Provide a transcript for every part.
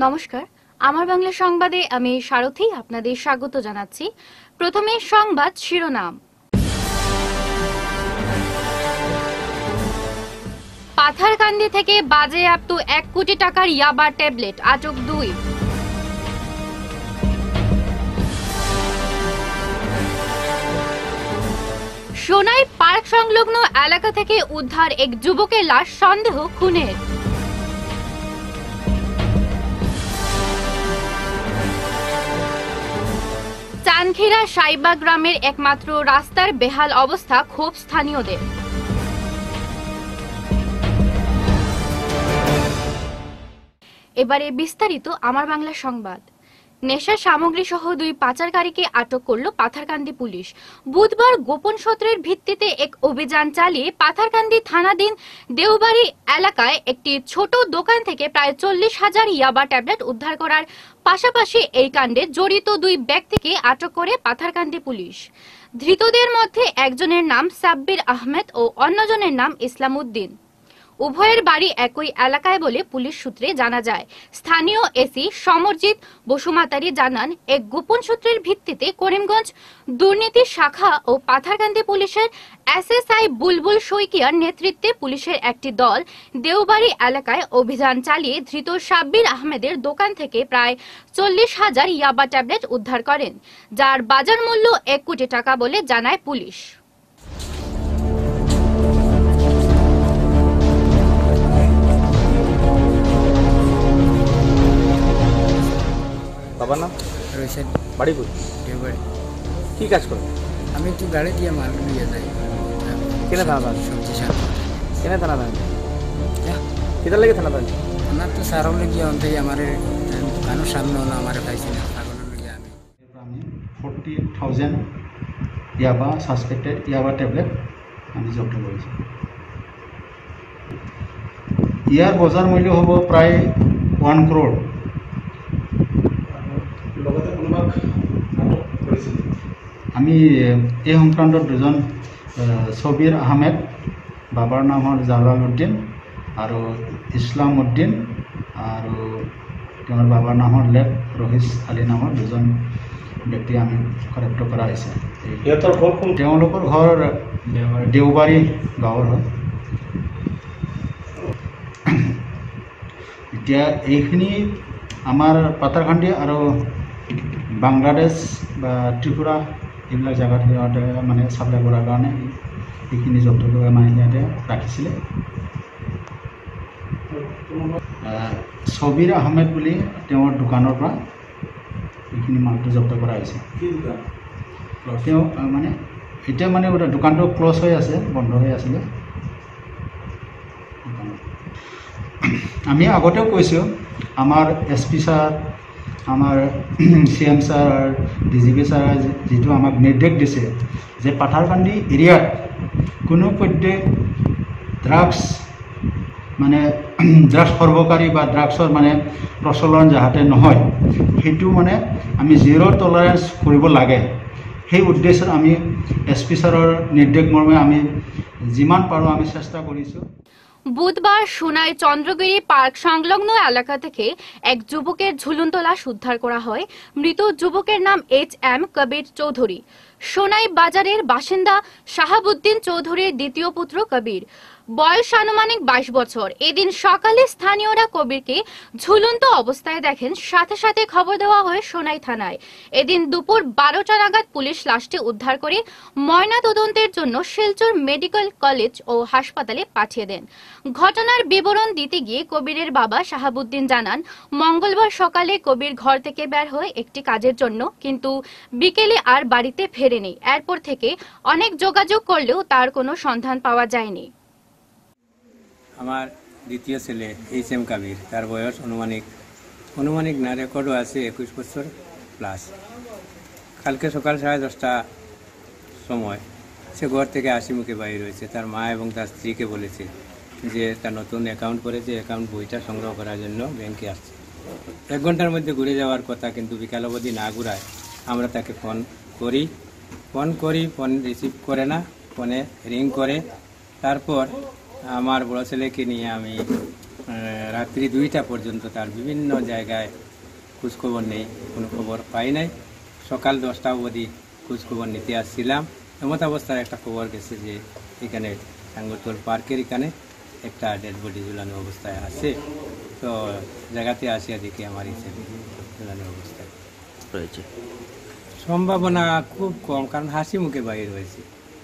নমস্কার, আমার বাংলা সংবাদে আমি সারথী আপনাদের স্বাগত জানাচ্ছি। প্রথমে সংবাদ শিরোনাম। পাথারকান্দি থেকে বাজেয়াপ্ত 1 কোটি টাকার ইয়াবা ট্যাবলেট, আটক 2। সোনাই পার্ক সংলগ্ন এলাকা থেকে উদ্ধার এক যুবকের লাশ, সন্দেহ খুনের। চানখিরা সাইবা গ্রামের একমাত্র রাস্তার বেহাল অবস্থা, ক্ষোভ স্থানীয়দের। এবারে বিস্তারিত আমার বাংলা সংবাদ। নেশা সামগ্রী সহ 2 পাচারকারীকে আটক করল পাথারকান্দি পুলিশ। বুধবার গোপন সূত্রের ভিত্তিতে এক অভিযান চালিয়ে পাথারকান্দি থানাধীন দেওবাড়ি এলাকায় একটি ছোট দোকান থেকে প্রায় 40,000 ইয়াবা ট্যাবলেট উদ্ধার করার পাশাপাশি এই কাণ্ডে জড়িত 2 ব্যক্তিকে আটক করে পাথারকান্দি পুলিশ। ধৃতদের মধ্যে একজনের নাম সাব্বির আহমেদ ও অন্যজনের নাম ইসলাম উদ্দিন। উভয়ের বাড়ি একই এলাকায় বলে পুলিশ সূত্রে জানা যায়। স্থানীয় এসি সমরজিৎ বসুমাতারি জানান, এক গোপন সূত্রের ভিত্তিতে করিমগঞ্জ দুর্নীতি শাখা ও পাথারকান্দি পুলিশের এসএসআই বুলবুল শইকিয়ার নেতৃত্বে পুলিশের একটি দল দেওবাড়ি এলাকায় অভিযান চালিয়ে ধৃত সাব্বির আহমেদের দোকান থেকে প্রায় 40,000 ইয়াবা ট্যাবলেট উদ্ধার করেন, যার বাজার মূল্য 1 কোটি টাকা বলে জানায় পুলিশ। বাবার নাম রয়েছেন বাড়ি কই? দেওবাড়ি। কি কাজ করেন? আমি একটু গাড়ি দিয়ে মাল নিয়ে যাই। কেনে থানা থান? সবজি সার কেনে থানা থান? কিতার লাগে থানা থান? আমার তো সারও লেগে অন্তাই আমার কারোর সামনে হলো আমার পাইছি না, পাগলের লেগে আমি 40,000 ইয়াবা সাসপেক্টেড ইয়াবা ট্যাবলেট আমি জব্দ করেছি। ইয়ার বজার মূল্য হ'ব প্রায় 1 crore। আমি এই সংক্ৰান্তত 2জন ছবিৰ আহমেদ, বাবাৰ নাম হ'ল জালাল উদ্দিন আৰু ইছলাম উদ্দিন, আৰু তেওঁৰ বাবাৰ নাম হ'ল লেফ ৰহিছ আলী নামৰ 2জন ব্যক্তি আমি গ্ৰেপ্তাৰ কৰা হৈছে। তেওঁলোকৰ ঘৰ দেওবাৰী গাঁৱৰ হয়। এতিয়া এইখিনি আমাৰ পাথাৰকান্দি আৰু বাংলাদেশ বা ত্ৰিপুৰা এইবিলাক জেগাত সিহঁতে মানে চাপ্লাই কৰাৰ কাৰণে এইখিনি জব্দ কৰি মানে সিহঁতে ৰাখিছিলে। ছবিৰ আহমেদ বুলি তেওঁৰ দোকানৰ পৰা এইখিনি মালটো জব্দ কৰা হৈছে। তেওঁ মানে এতিয়া মানে দোকানটো ক্ল'জ হৈ আছে, বন্ধ হৈ আছিলে। আমি আগতেও কৈছোঁ, আমাৰ SP ছাৰ, আমাৰ CM ছাৰ, DGP ছাৰ যিটো আমাক নিৰ্দেশ দিছে যে পাথাৰকান্দি এৰিয়াত কোনো পধ্যে ড্ৰাগছ মানে ড্ৰাগছ সৰ্বকাৰী বা ড্ৰাগছৰ মানে প্ৰচলন যাতে নহয়, সেইটো মানে আমি 0 টলাৰেঞ্চ কৰিব লাগে। সেই উদ্দেশ্যত আমি SP ছাৰৰ নিৰ্দেশ মৰ্মে আমি যিমান পাৰোঁ আমি চেষ্টা কৰিছোঁ। বুধবার সোনাই চন্দ্রগিরি পার্ক সংলগ্ন এলাকা থেকে এক যুবকের ঝুলন্ত লাশ উদ্ধার করা হয়। মৃত যুবকের নাম HM কবির চৌধুরী। সোনাই বাজারের বাসিন্দা শাহাবুদ্দিন চৌধুরীর দ্বিতীয় পুত্র কবির। বয়স আনুমানিক 22 বছর। এদিন সকালে স্থানীয়রা কবিরকে ঝুলন্ত অবস্থায় দেখেন, সাথে সাথে খবর দেওয়া হয় সোনাই থানায়। এদিন দুপুর 12টা নাগাদ পুলিশ লাশটি উদ্ধার করে ময়না তদন্তের জন্য শিলচর মেডিকেল কলেজ ও হাসপাতালে পাঠিয়ে দেন। ঘটনার বিবরণ দিতে গিয়ে কবিরের বাবা শাহাবুদ্দিন জানান, মঙ্গলবার সকালে কবির ঘর থেকে বের হয় একটি কাজের জন্য, কিন্তু বিকেলে আর বাড়িতে ফেরেনি। এরপর থেকে অনেক যোগাযোগ করলেও তার কোনো সন্ধান পাওয়া যায়নি। আমার দ্বিতীয় ছেলে HM কবির, তার বয়স অনুমানিক না রেকর্ডও আছে 21 বছর প্লাস। কালকে সকাল 10:30 সময় সে ঘর থেকে হাসি মুখে বাইর হয়েছে। তার মা এবং তার স্ত্রীকে বলেছে যে তার নতুন অ্যাকাউন্ট করেছে, অ্যাকাউন্ট বইটা সংগ্রহ করার জন্য ব্যাংকে আসছে। 1 ঘন্টার মধ্যে ঘুরে যাওয়ার কথা, কিন্তু বিকাল অবধি না ঘুরায় আমরা তাকে ফোন করি, ফোন রিসিভ করে না, ফোনে রিং করে। তারপর আমার বড় ছেলেকে নিয়ে আমি রাত্রি 2টা পর্যন্ত তার বিভিন্ন জায়গায় খোঁজখবর নেই, কোনো খবর পাই নাই। সকাল 10টা অবধি খোঁজখবর নিতে আসছিলাম, এমত অবস্থায় একটা খবর গেছে যে এখানে সাঙ্গরতল পার্কের এখানে একটা ডেড বডি ঝুলানো অবস্থায় আছে। তো জায়গাতে আসিয়া দেখি আমার এই ছেলে ঝুলানো অবস্থায় রয়েছে। সম্ভাবনা খুব কম, কারণ হাসি মুখে বাইর হয়েছে,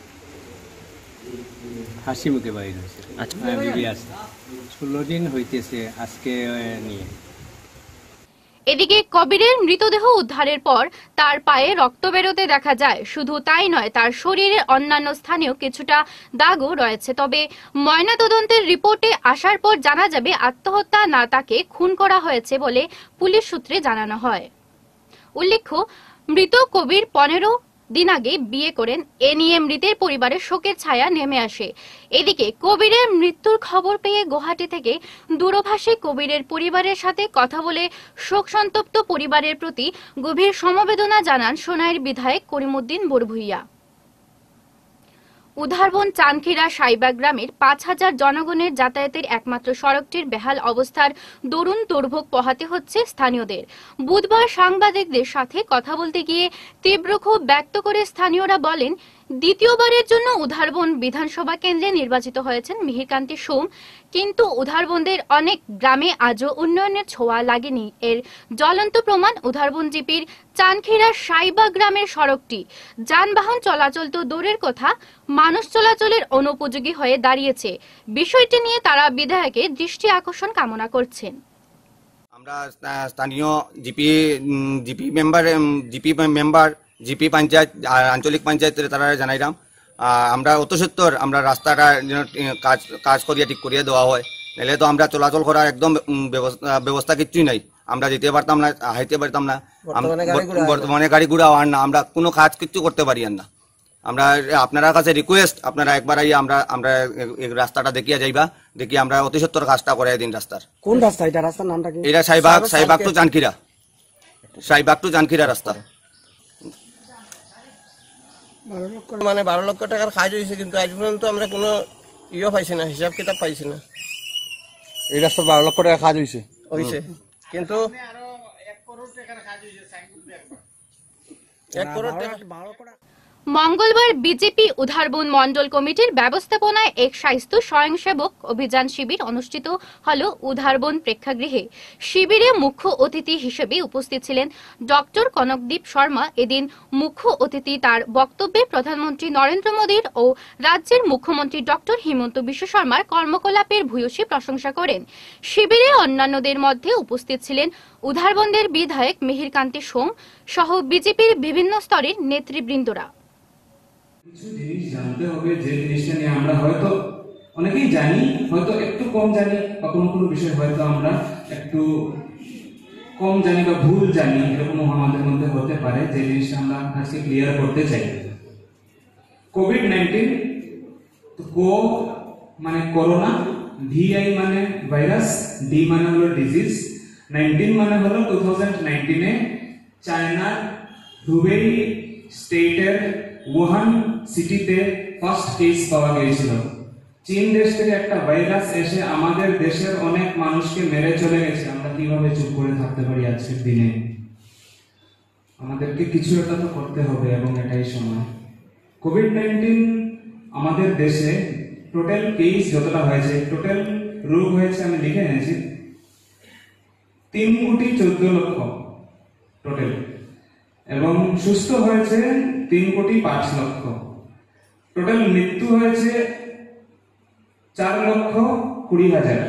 হাসি মুখে বাইর হয়েছে। আচ্ছা। বিবি আছে, 16 দিন হইতেছে আজকে নিয়ে। এদিকে কবিরের মৃতদেহ উদ্ধারের পর তার পায়ে রক্ত বেরোতে দেখা যায়। শুধু তাই নয়, তার শরীরের অন্যান্য স্থানেও কিছুটা দাগও রয়েছে। তবে ময়নাতদন্তের রিপোর্টে আসার পর জানা যাবে আত্মহত্যা না তাকে খুন করা হয়েছে বলে পুলিশ সূত্রে জানানো হয়। উল্লেখ্য, মৃত কবির 15 দিন আগে বিয়ে করেন। এ নিয়ে মৃতের পরিবারের শোকের ছায়া নেমে আসে। এদিকে কবিরের মৃত্যুর খবর পেয়ে গুয়াহাটি থেকে দূরভাষে কবিরের পরিবারের সাথে কথা বলে শোক সন্তপ্ত পরিবারের প্রতি গভীর সমবেদনা জানান সোনাইর বিধায়ক করিমউদ্দিন বড়ভূইয়া। উধারবন চানখিরা সাইবা গ্রামের 5000 জনগণের যাতায়াতের একমাত্র সড়কটির বেহাল অবস্থার দরুন দুর্ভোগ পোহাতে হচ্ছে স্থানীয়দের। বুধবার সাংবাদিকদের সাথে কথা বলতে গিয়ে তীব্র ক্ষোভ ব্যক্ত করে স্থানীয়রা বলেন, দ্বিতীয়বারের জন্য উধারবন বিধানসভা কেন্দ্রে নির্বাচিত হয়েছেন মিহিরকান্তি সোম, কিন্তু উধারবনদের অনেক গ্রামে আজও উন্নয়নের ছোঁয়া লাগেনি। এর জ্বলন্ত প্রমাণ উধারবন জিপির চানখিরা সাইবা গ্রামের সড়কটি। যানবাহন চলাচল তো দূরের কথা, মানুষ চলাচলের অনুপযোগী হয়ে দাঁড়িয়েছে। বিষয়টি নিয়ে তারা বিধায়কের দৃষ্টি আকর্ষণ কামনা করছেন। আমরা স্থানীয় জিপি মেম্বার জিপি পঞ্চায়েত আঞ্চলিক পঞ্চায়েতের তারা জানাইলাম আমরা অত সত্তর আমরা রাস্তাটা কাজ করিয়া ঠিক করিয়া দেওয়া হয়, নাহলে তো আমরা চলাচল করার একদম ব্যবস্থা কিচ্ছুই নাই। আমরা যেতে পারতাম না, হাইতে পারতাম না, বর্তমানে গাড়ি ঘোড়া আর না, আমরা কোনো কাজ কিচ্ছু করতে পারি না। আমরা আপনার কাছে রিকোয়েস্ট, আপনারা একবার আইয়া আমরা রাস্তাটা দেখিয়া যাইবা, দেখি আমরা অতি সত্তর কাজটা করাই দিন রাস্তার। কোন রাস্তা এটা? রাস্তার নামটা কি? এটা সাইবাগ টু জানখিরা রাস্তা। মানে 12 লক্ষ টাকার কাজ হয়েছে, কিন্তু আজ পর্যন্ত আমরা কোনো পাইছি না, হিসাব কিতাব পাইছি না। এই রাস্তার 12 লক্ষ টাকা কাজ হয়েছে কিন্তু 1 করোড় টাকা। মঙ্গলবার বিজেপি উধারবন মন্ডল কমিটির ব্যবস্থাপনায় এক স্বাস্থ্য স্বয়ংসেবক অভিযান শিবির অনুষ্ঠিত হল উধারবন প্রেক্ষাগৃহে। শিবিরে মুখ্য অতিথি হিসেবে উপস্থিত ছিলেন ডক্টর কনকদীপ শর্মা। এদিন মুখ্য অতিথি তার বক্তব্যে প্রধানমন্ত্রী নরেন্দ্র মোদীর ও রাজ্যের মুখ্যমন্ত্রী ডক্টর হিমন্ত বিশ্ব শর্মার কর্মকলাপের ভূয়সী প্রশংসা করেন। শিবিরে অন্যান্যদের মধ্যে উপস্থিত ছিলেন উধারবন্দের বিধায়ক মিহিরকান্তি সোম সহ বিজেপির বিভিন্ন স্তরের নেতৃবৃন্দরা। কিছু জিনিস জানতে হবে, যে জিনিসটা নিয়ে আমরা হয়তো অনেকেই জানি, হয়তো একটু কম জানি, বা কোনো কোনো বিষয় হয়তো আমরা একটু কম জানি বা ভুল জানি, এরকম আমাদের মধ্যে হতে পারে, যে জিনিসটা আমরা আজকে ক্লিয়ার করতে চাই। কোভিড-19 তো মানে করোনা, VI মানে ভাইরাস, D মানে হলো ডিজিজ, 19 মানে হলো 2019 চায়নার হুবেই স্টেটের ওহান সিটিতে ফার্স্ট কেস পাওয়া গিয়েছিল। চীন দেশ থেকে একটা ভাইরাস এসে আমাদের দেশের অনেক মানুষকে মেরে চলে গেছে। আমরা কিভাবে চুপ করে থাকতে পারি আজকের দিনে? আমাদেরকে কিছু একটা তো করতে হবে, এবং এটাই সময়। কোভিড-19 আমাদের দেশে টোটাল কেস যতটা হয়েছে, টোটাল রোগ হয়েছে, আমি লিখে এনেছি 3,14,00,000 টোটাল, এবং সুস্থ হয়েছে 3,05,00,000। টোটাল মৃত্যু হয়েছে 4,20,000,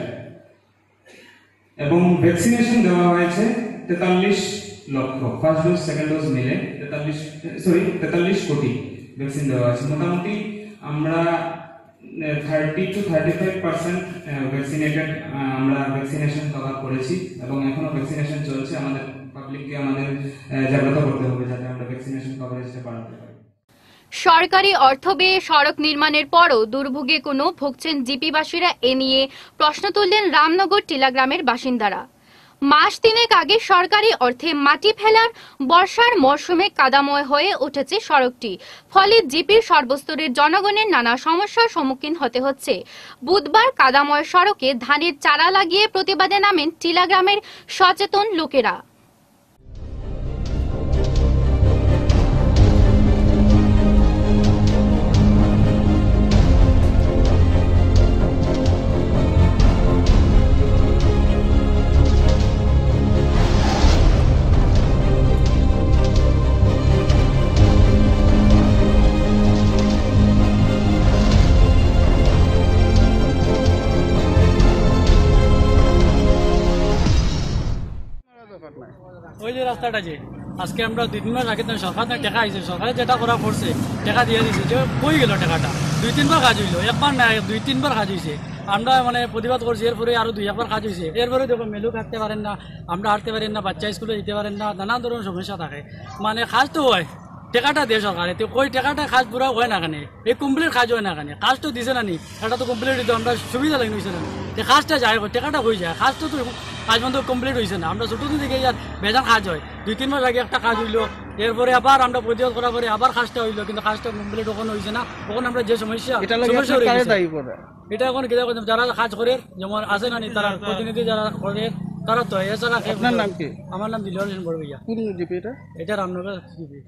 এবং ভ্যাকসিনেশন দেওয়া হয়েছে 43 লক্ষ। ফার্স্ট ডোজ সেকেন্ড ডোজ মিলে 43 কোটি ভ্যাকসিন দেওয়া হয়েছে। মোটামুটি আমরা 30 to 35% ভ্যাকসিনেটেড, আমরা ভ্যাকসিনেশন কভার করেছি, এবং এখনো ভ্যাকসিনেশন চলছে। আমাদের পাবলিককে আমাদের জাগ্রত করতে হবে যাতে আমরা ভ্যাকসিনেশন কভারেজটা বাড়াতে পারি। সরকারি অর্থ ব্যয়ে সড়ক নির্মাণের পরও দুর্ভোগে ভুগছেন জিপিবাসীরা। এ নিয়ে প্রশ্ন তুললেন রামনগর টিলা গ্রামের বাসিন্দারা। মাস তিনেক আগে সরকারি অর্থে মাটি ফেলার বর্ষার মরশুমে কাদাময় হয়ে উঠেছে সড়কটি, ফলে জিপির সর্বস্তরের জনগণের নানা সমস্যার সম্মুখীন হতে হচ্ছে। বুধবার কাদাময় সড়কে ধানের চারা লাগিয়ে প্রতিবাদে নামেন টিলা গ্রামের সচেতন লোকেরা। ওই যে রাস্তাটা যে আজকে আমরা 2-3 মাস আগে সরকার টাকা আইছে, সরকারে যেটা করা পড়ছে টাকা দিয়ে দিয়েছে, যে কই গেল টাকাটা? 2-3 বার কাজ হইলো, একবার না 2-3 বার কাজ হয়েছে। আমরা মানে প্রতিবাদ করছি, এরপরে আরো 2-1 বার কাজ হয়েছে। এরপরে দেখো মেলু কাটতে পারেন না, আমরা হাঁটতে পারেন না, বাচ্চা স্কুলে যেতে পারেন না, নানা ধরনের সমস্যা থাকে। মানে কাজ তো হয়, টাকাটা দিয়ে সরকারে, তো কই টাকাটা কাজ পুরো হয় না কেনে, এই কমপ্লিট কাজ হয় না কেনে? কাজ তো দিছে না নি, এটা তো কমপ্লিট দিত, আমরা সুবিধা লাগি হয়েছে না, কাজটা যায় টাকাটা হয়ে যায়, কাজ তো কাজ বন্ধ কমপ্লিট হয়েছে না। আমরা ছোটো দিকে ইয়ার বেজান কাজ হয়, 2-3 মাস আগে একটা কাজ হইলো, এরপরে আবার আমরা প্রতিবাদ করার পরে আবার কাজটা হইলো, কিন্তু কাজটা কমপ্লিট ওখানে হয়েছে না। তখন আমরা যে সমস্যা এটা এখন যারা কাজ করে যেমন আছে না তারা প্রতিনিধি যারা করে তারা তো। এছাড়া আপনার নাম কি? আমার নাম দিলওয়ার হোসেন বড় ভাইয়া। এটা রামনগর জিপি।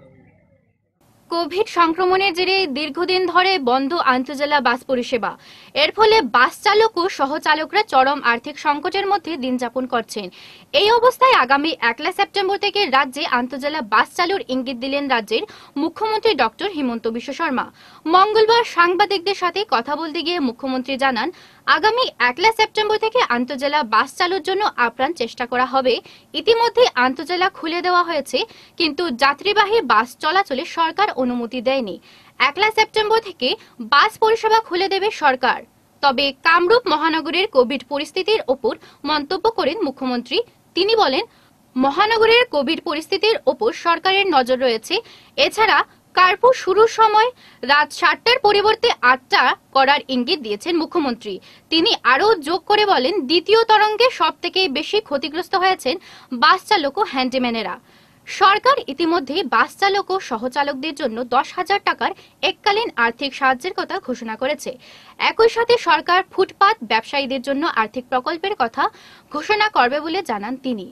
কোভিড সংক্রমণের জেরে দীর্ঘদিন ধরে বন্ধ আন্তজেলা বাস পরিষেবা। এর ফলে বাস চালক ও সহচালকরা চরম আর্থিক সংকটের মধ্যে দিন যাপন করছেন। এই অবস্থায় আগামী 1 সেপ্টেম্বর থেকে রাজ্যে আন্তজেলা বাস চালুর ইঙ্গিত দিলেন রাজ্যের মুখ্যমন্ত্রী ডক্টর হিমন্ত বিশ্ব শর্মা। মঙ্গলবার সাংবাদিকদের সাথে কথা বলতে গিয়ে মুখ্যমন্ত্রী জানান, আগামী 1 সেপ্টেম্বর থেকে আন্তজেলা বাস চালুর জন্য আপ্রাণ চেষ্টা করা হবে। ইতিমধ্যে আন্তজেলা খুলে দেওয়া হয়েছে, কিন্তু যাত্রীবাহী বাস চলাচলে সরকার অনুমতি দেয়নি। 1 সেপ্টেম্বর থেকে বাস পরিষেবা খুলে দেবে সরকার। তবে কামরূপ মহানগরের কোভিড পরিস্থিতির ওপর মন্তব্য করেন মুখ্যমন্ত্রী। তিনি বলেন, মহানগরের কোভিড পরিস্থিতির ওপর সরকারের নজর রয়েছে। এছাড়া কারফিউ শুরুর সময় রাত 7টার পরিবর্তে 8টা করার ইঙ্গিত দিয়েছেন মুখ্যমন্ত্রী। তিনি আরও যোগ করে বলেন, দ্বিতীয় তরঙ্গে সবথেকে বেশি ক্ষতিগ্রস্ত হয়েছেন বাস চালক ও হ্যান্ডিম্যানেরা। সরকার ইতিমধ্যে বাস চালক ও সহচালকদের জন্য 10,000 টাকার এককালীন আর্থিক সাহায্যের কথা ঘোষণা করেছে। একই সাথে সরকার ফুটপাত ব্যবসায়ীদের জন্য আর্থিক প্রকল্পের কথা ঘোষণা করবে বলে জানান তিনি।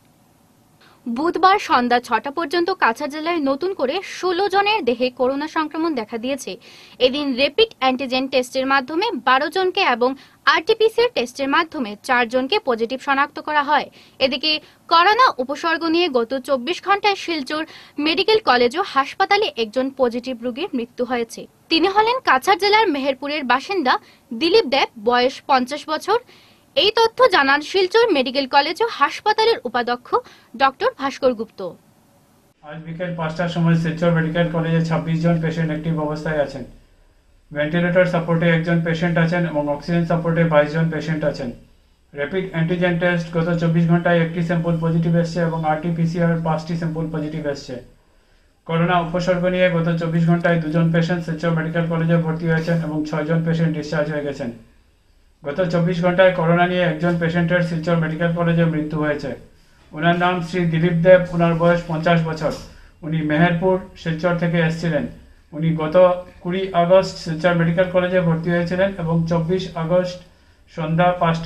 বুধবার সন্ধ্যা 6টা পর্যন্ত কাছাড় জেলায় নতুন করে 16 জনের দেহে করোনা সংক্রমণ দেখা দিয়েছে। এদিন র্যাপিড অ্যান্টিজেন টেস্টের মাধ্যমে 12 জনকে এবং আরটিপিসিআর টেস্টের মাধ্যমে 4 জনকে পজিটিভ শনাক্ত করা হয়। এদিকে করোনা উপসর্গ নিয়ে গত 24 ঘন্টায় শিলচর মেডিকেল কলেজ ও হাসপাতালে একজন পজিটিভ রোগীর মৃত্যু হয়েছে। তিনি হলেন কাছাড় জেলার মেহেরপুরের বাসিন্দা দিলীপ দেব, বয়স 50 বছর। এই তথ্য জানান শিলচর মেডিকেল কলেজ ও হাসপাতালের উপাধ্যক্ষ ডক্টর ভাস্কর গুপ্ত। আজ বিকেল 5টার সময় শিলচর মেডিকেল কলেজে 26 জন পেশেন্ট অ্যাক্টিভ অবস্থায় আছেন। ভেন্টিলেটর সাপোর্টে 1 জন পেশেন্ট আছেন এবং অক্সিজেন সাপোর্টে 22 জন পেশেন্ট আছেন। র্যাপিড অ্যান্টিজেন টেস্ট গত 24 ঘন্টায় 1টি স্যাম্পল পজিটিভ এসছে এবং আরটিপিসিআর 5টি স্যাম্পল পজিটিভ এসছে। করোনা উপসর্গ নিয়ে গত 24 ঘন্টায় 2 জন পেশেন্ট শিলচর মেডিকেল কলেজে ভর্তি হয়েছেন এবং 6 জন পেশেন্ট ডিসচার্জ হয়ে গেছেন। গত 24 ঘন্টায় করোনা নিয়ে একজন পেশেন্টের শিলচর মেডিকেল কলেজে মৃত্যু হয়েছে। ওনার নাম শ্রী দিলীপ দেব, ওনার বয়স 50 বছর। উনি মেহেরপুর শিলচর থেকে এসেছিলেন। উনি গত 20 আগস্ট শিলচর মেডিকেল কলেজে ভর্তি হয়েছিলেন এবং 24 আগস্ট সন্ধ্যা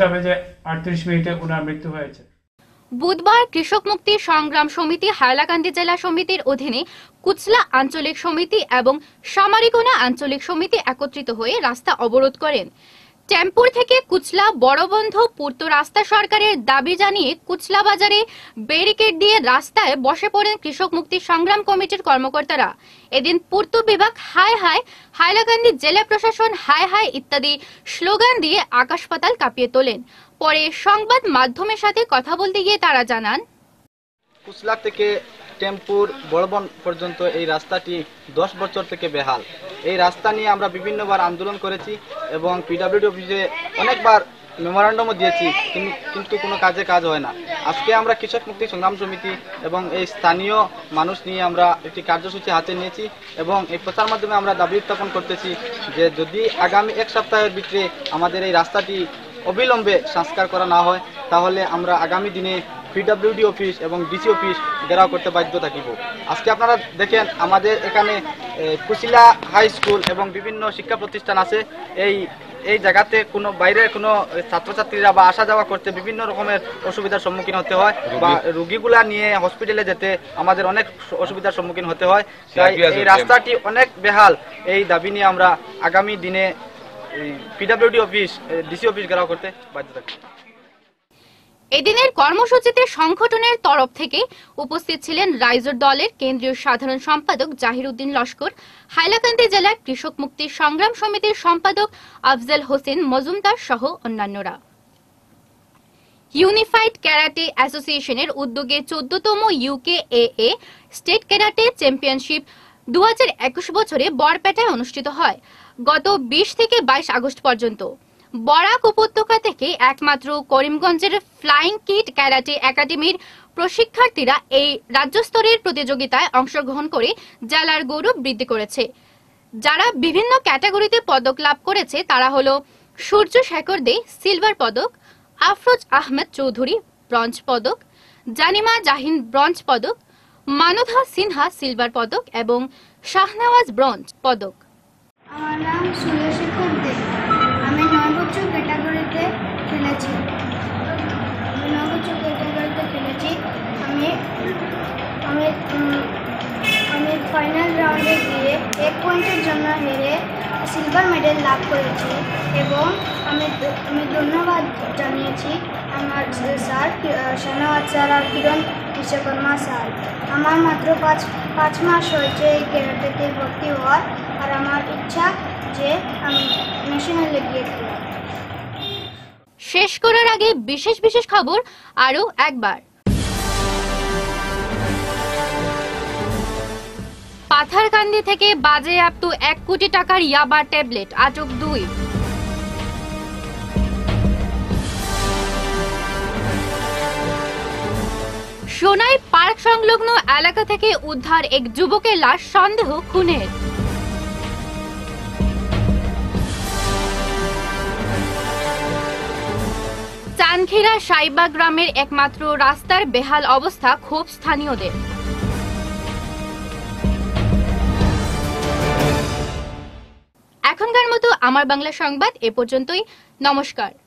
5:38 ওনার মৃত্যু হয়েছে। বুধবার কৃষক মুক্তি সংগ্রাম সমিতি হাইলাকান্দি জেলা সমিতির অধীনে কুচলা আঞ্চলিক সমিতি এবং সামারিকোনা আঞ্চলিক সমিতি একত্রিত হয়ে রাস্তা অবরোধ করেন। টেম্পুর থেকে কুচলা বড়বন্ধ পূর্ত রাস্তা সরকারের দাবি জানিয়ে কুচলা বাজারে ব্যারিকেড দিয়ে রাস্তায় বসে পড়েন কৃষক মুক্তি সংগ্রাম কমিটির কর্মকর্তারা। এদিন পূর্ত বিভাগ হায় হায়, হাইলাকান্দি জেলা প্রশাসন হায় হায় ইত্যাদি স্লোগান দিয়ে আকাশ পাতাল কাঁপিয়ে তোলেন। পরে সংবাদ মাধ্যমের সাথে কথা বলতে গিয়ে তারা জানান, কুচলা থেকে টেম্পুর বড়বন পর্যন্ত এই রাস্তাটি 10 বছর থেকে বেহাল। এই রাস্তা নিয়ে আমরা বিভিন্নবার আন্দোলন করেছি এবং পিডব্লিউডি অফিসে অনেকবার মেমোরান্ডামও দিয়েছি, কিন্তু কোনো কাজ হয় না। আজকে আমরা কৃষক মুক্তি সংগ্রাম সমিতি এবং এই স্থানীয় মানুষ নিয়ে আমরা একটি কার্যসূচি হাতে নিয়েছি এবং এই প্রচার মাধ্যমে আমরা দাবি উত্থাপন করতেছি যে যদি আগামী 1 সপ্তাহের ভিতরে আমাদের এই রাস্তাটি অবিলম্বে সংস্কার করা না হয় তাহলে আমরা আগামী দিনে পিডব্লিউডি অফিস এবং ডিসি অফিস ঘেরাও করতে বাধ্য থাকিব। আজকে আপনারা দেখেন আমাদের এখানে কুশিলা হাই স্কুল এবং বিভিন্ন শিক্ষা প্রতিষ্ঠান আছে। এই জায়গাতে কোনো বাইরের কোনো ছাত্রছাত্রীরা বা আসা যাওয়া করতে বিভিন্ন রকমের অসুবিধার সম্মুখীন হতে হয়, বা রুগীগুলা নিয়ে হসপিটালে যেতে আমাদের অনেক অসুবিধার সম্মুখীন হতে হয়। তাই এই রাস্তাটি অনেক বেহাল। এই দাবি নিয়ে আমরা আগামী দিনে পিডব্লিউডি অফিস, ডিসি অফিস ঘেরাও করতে বাধ্য থাকি। এদিনের কর্মসূচিতে সংগঠনের তরফ থেকে উপস্থিত ছিলেন রাইজর দলের কেন্দ্রীয় সাধারণ সম্পাদক জাহির উদ্দিন লস্কর, হাইলাকান্দি জেলার কৃষক মুক্তি সংগ্রাম সমিতির সম্পাদক আফজল হোসেন মজুমদার সহ অন্যান্যরা। ইউনিফাইড ক্যারাটে অ্যাসোসিয়েশনের উদ্যোগে 14তম UKAA স্টেট ক্যারাটে চ্যাম্পিয়নশিপ 2021 বছরে বরপেটায় অনুষ্ঠিত হয়। গত 20 থেকে 22 আগস্ট পর্যন্ত বরাক উপত্যকা থেকে একমাত্র করিমগঞ্জের ফ্লাইং কিট ক্যারাটে একাডেমির প্রশিক্ষার্থীরা এই রাজ্যস্তরের প্রতিযোগিতায় অংশগ্রহণ করে জেলার গৌরব বৃদ্ধি করেছে। যারা বিভিন্ন ক্যাটাগরিতে পদক লাভ করেছে তারা হলো সূর্য শেখর দে সিলভার পদক, আফরোজ আহমেদ চৌধুরী ব্রোঞ্জ পদক, জানিমা জাহিন ব্রোঞ্জ পদক, মানধা সিনহা সিলভার পদক এবং শাহনওয়াজ ব্রোঞ্জ পদক। আমার নাম সূর্য শেখর দে। আমি 9 বছর ক্যাটাগরিতে খেলেছি। আমি ফাইনাল রাউন্ডে গিয়ে 1 পয়েন্টের জন্য হেরে সিলভার মেডেল লাভ করেছি এবং আমি ধন্যবাদ জানিয়েছি আমার স্যার শাহনওয়াজ স্যার আর কিরণ বিশ্বকর্মা স্যার। আমার মাত্র 5 মাস হয়েছে এই ক্যারাটেতে ভর্তি হওয়ার, আর আমার ইচ্ছা যে আমি ন্যাশনালে গিয়ে খেলব। শেষ করার আগে বিশেষ বিশেষ খবর আরো একবার। পাথারকান্দি থেকে বাজেয়াপ্ত 1 কোটি টাকার ইয়াবা ট্যাবলেট, আটক 2। সোনাই পার্ক সংলগ্ন এলাকা থেকে উদ্ধার এক যুবকের লাশ, সন্দেহ খুনের। চানখিরা সাইবা গ্রামের একমাত্র রাস্তার বেহাল অবস্থা ক্ষোভ স্থানীয়দের। এখনকার মতো আমার বাংলা সংবাদ এ পর্যন্তই। নমস্কার।